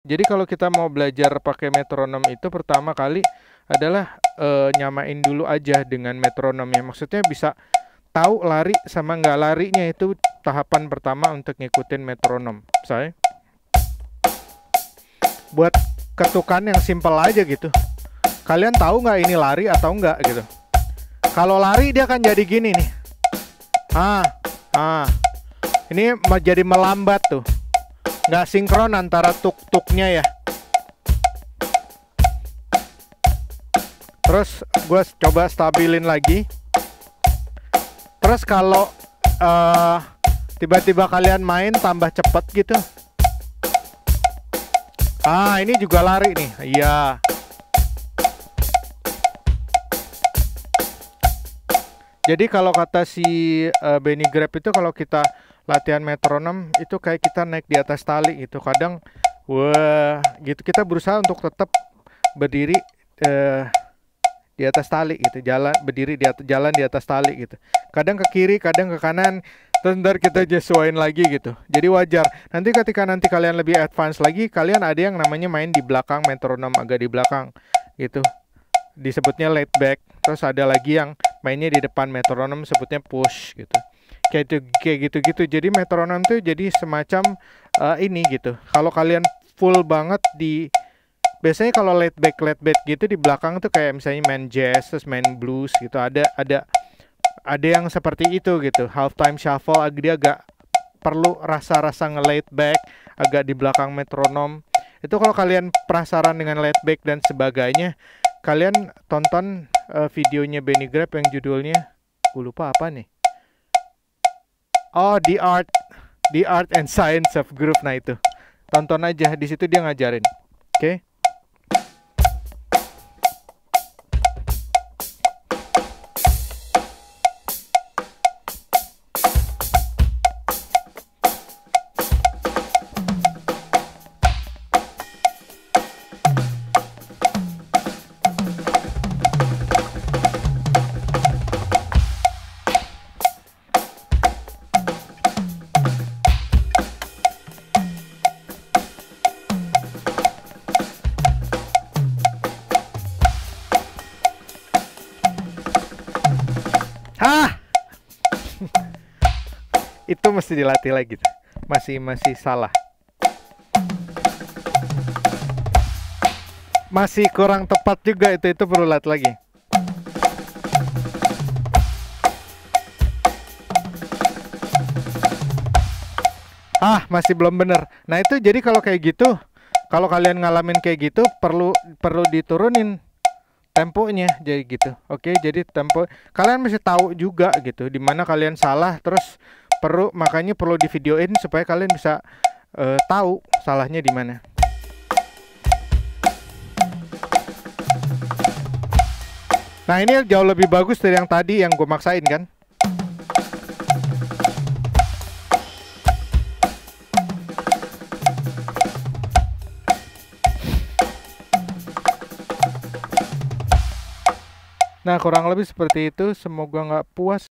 Jadi kalau kita mau belajar pakai metronom itu pertama kali adalah nyamain dulu aja dengan metronomnya. Maksudnya bisa tahu lari sama nggak larinya, itu tahapan pertama untuk ngikutin metronom. Misalnya buat ketukan yang simple aja gitu. Kalian tahu nggak ini lari atau nggak gitu. Kalau lari dia akan jadi gini nih. Ini jadi melambat tuh. Nggak sinkron antara tuk-tuknya ya. Terus gue coba stabilin lagi. Terus kalau tiba-tiba kalian main tambah cepet gitu. Ini juga lari nih. Iya. Jadi kalau kata si Benny Grab itu, kalau kita latihan metronom itu kayak kita naik di atas tali gitu. Kadang wah gitu, kita berusaha untuk tetap berdiri di atas tali gitu, berdiri jalan di atas tali gitu. Kadang ke kiri, kadang ke kanan, terus ntar kita sesuaiin lagi gitu. Jadi wajar. Nanti ketika kalian lebih advance lagi, kalian ada yang namanya main di belakang metronom, agak di belakang gitu. Disebutnya laid back. Terus ada lagi yang mainnya di depan metronom, sebutnya push gitu. Kayak gitu-gitu. Jadi metronom tuh jadi semacam ini gitu. Kalau kalian full banget biasanya kalau laid back gitu di belakang tuh kayak misalnya main jazz, terus main blues gitu. Ada yang seperti itu gitu. Halftime shuffle dia agak perlu rasa-rasa nge-laid back, agak di belakang metronom. Itu kalau kalian penasaran dengan laid back dan sebagainya, kalian tonton videonya Benny Grab yang judulnya, gue lupa apa nih. Oh, The Art and Science of Groove. Nah itu, tonton aja, di situ dia ngajarin. Oke? Itu mesti dilatih lagi. Masih salah. Masih kurang tepat juga itu perlu latih lagi. Masih belum bener. Nah itu jadi kalau kayak gitu, kalau kalian ngalamin kayak gitu perlu diturunin temponya jadi gitu. Oke, jadi tempo kalian mesti tahu juga gitu di mana kalian salah, terus makanya perlu divideoin supaya kalian bisa tahu salahnya di mana. Nah ini jauh lebih bagus dari yang tadi yang gue maksain kan. Nah kurang lebih seperti itu. Semoga nggak puas.